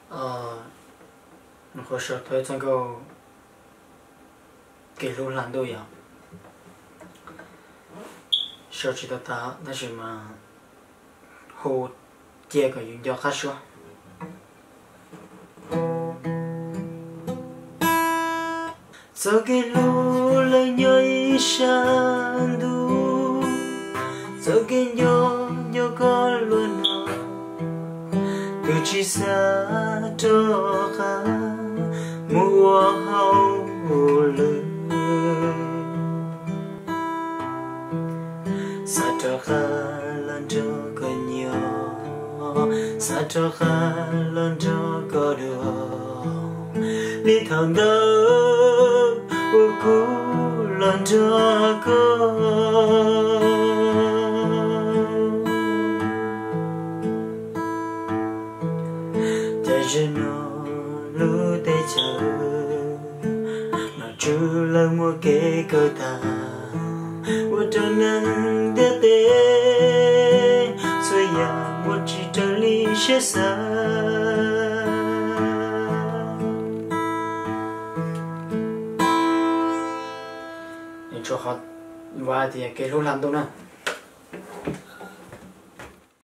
nó khó sợ thôi chẳng có cái lúc làm đâu vậy sợ chỉ ta nó chỉ mà hồ chia cái những cho khác số sau cái lúc lại nhớ sang du sau cái nhớ con luôn từ chỉ xa cho khá mùa hậu lư xa cho khá lần cho có nhiều xa cho khá lần cho có được lý thằng đó u cú lần cho có trên nó lũ tê chờ nó chưa là mua cái cơ ta mua cho nên để tê xoay ya mua chỉ cho ly sẽ xa cho họ và thì cái lúc làm đâu nè